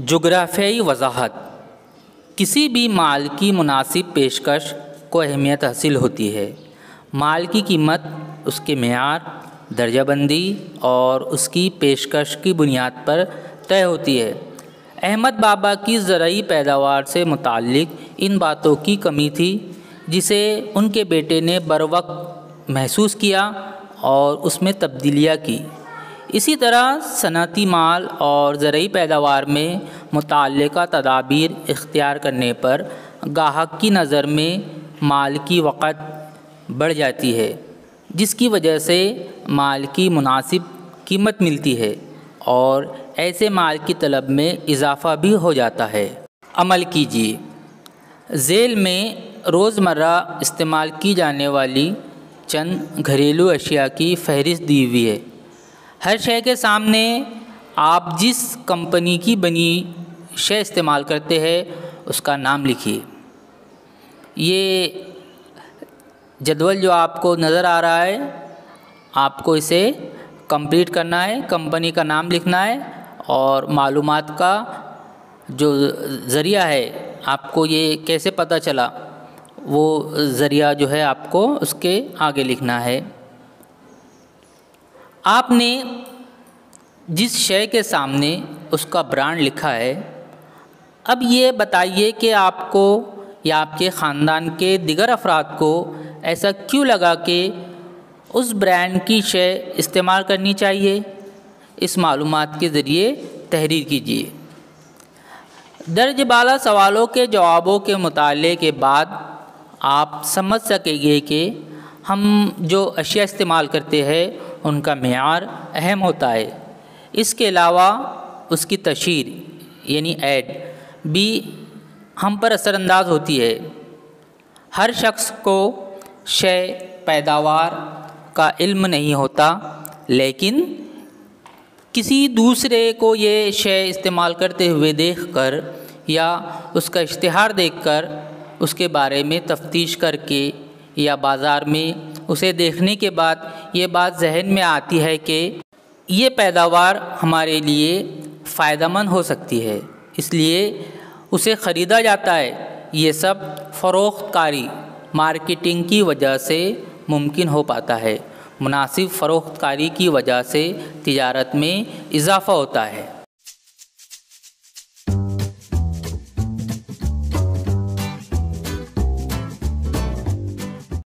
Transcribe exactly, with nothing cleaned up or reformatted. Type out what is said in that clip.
جغرافیائی وضاحت۔ کسی بھی مال کی مناسب پیشکش کو اہمیت حاصل ہوتی ہے۔ مال کی قیمت اس کے معیار، درجہ بندی اور اس کی پیشکش کی بنیاد پر طے ہوتی ہے۔ احمد بابا کی زرعی پیداوار سے متعلق ان باتوں کی کمی تھی جسے ان کے بیٹے نے بروقت محسوس کیا اور اس میں تبدیلیاں کی۔ اسی طرح صنعتی مال اور زرعی پیداوار میں متعلقہ تدابیر اختیار کرنے پر گاہک کی نظر میں مال کی وقت بڑھ جاتی ہے، جس کی وجہ سے مال کی مناسب قیمت ملتی ہے اور ایسے مال کی طلب میں اضافہ بھی ہو جاتا ہے۔ عمل کیجیے۔ ذیل میں روزمرہ استعمال کی جانے والی چند گھریلو اشیاء کی فہرست دی ہوئی ہے۔ ہر شے کے سامنے آپ جس کمپنی کی بنی شے استعمال کرتے ہیں اس کا نام لکھیے۔ یہ جدول جو آپ کو نظر آ رہا ہے، آپ کو اسے کمپلیٹ کرنا ہے، کمپنی کا نام لکھنا ہے اور معلومات کا جو ذریعہ ہے، آپ کو یہ کیسے پتہ چلا وہ ذریعہ جو ہے آپ کو اس کے آگے لکھنا ہے۔ آپ نے جس شے کے سامنے اس کا برانڈ لکھا ہے، اب یہ بتائیے کہ آپ کو یا آپ کے خاندان کے دیگر افراد کو ایسا کیوں لگا کہ اس برانڈ کی شے استعمال کرنی چاہیے۔ اس معلومات کے ذریعے تحریر کیجیے۔ درج بالا سوالوں کے جوابوں کے مطالعے کے بعد آپ سمجھ سکیں گے کہ ہم جو اشیاء استعمال کرتے ہیں ان کا معیار اہم ہوتا ہے۔ اس کے علاوہ اس کی تشہیر یعنی ایڈ بھی ہم پر اثر انداز ہوتی ہے۔ ہر شخص کو شے پیداوار کا علم نہیں ہوتا، لیکن کسی دوسرے کو یہ شے استعمال کرتے ہوئے دیکھ کر یا اس کا اشتہار دیکھ کر اس کے بارے میں تفتیش کر کے یا بازار میں اسے دیکھنے کے بعد یہ بات ذہن میں آتی ہے کہ یہ پیداوار ہمارے لیے فائدہ مند ہو سکتی ہے، اس لیے اسے خریدا جاتا ہے۔ یہ سب فروخت کاری مارکیٹنگ کی وجہ سے ممکن ہو پاتا ہے۔ مناسب فروخت کاری کی وجہ سے تجارت میں اضافہ ہوتا ہے۔